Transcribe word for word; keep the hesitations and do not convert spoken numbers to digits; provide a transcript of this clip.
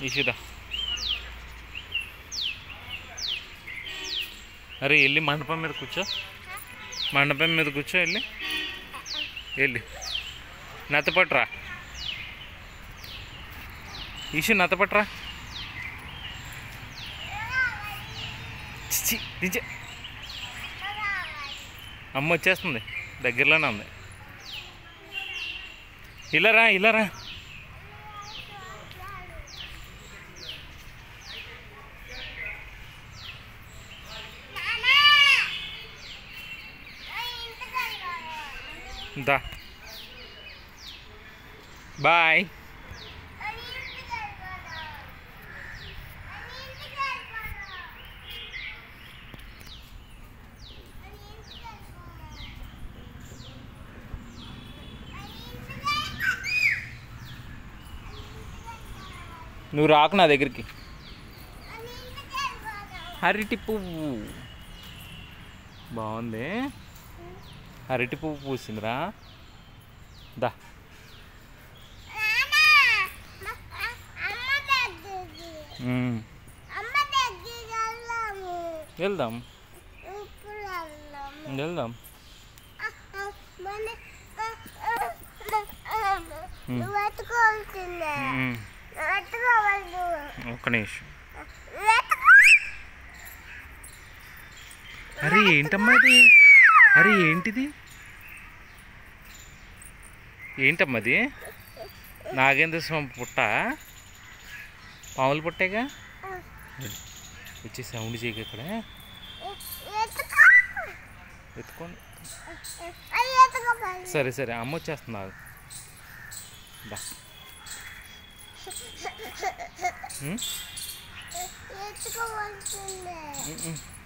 ఇషుదా అరే వెళ్ళి మండపం మీద కూర్చో మండపం మీద కూర్చో వెళ్ళి వెళ్ళి నత్తపట్రా ఇషు నత్తపట్రా చిచి దించే అమ్మ వచ్చేస్తుంది దగ్గరలోనే ఉంది ఇలారా ఇలారా దా బాయ్ నువ్వు రాకు నా దగ్గరికి అరటి పువ్వు బాగుంది అరటి పువ్వు పూసిందిరా దా వెళ్దాం వెళ్దాం ఒక్క నిమిషం అరే ఏంటమ్మా ఇది అరే ఏంటిది ఏంటమ్మా అది నాగేంద్ర స్వామి పుట్ట పాములు పుట్టేగా వచ్చి సౌండ్ చేయక ఇక్కడ ఎత్తుకోండి సరే సరే అమ్మ వచ్చేస్తున్నారు దా ఎత్తుకోవాల్సిందే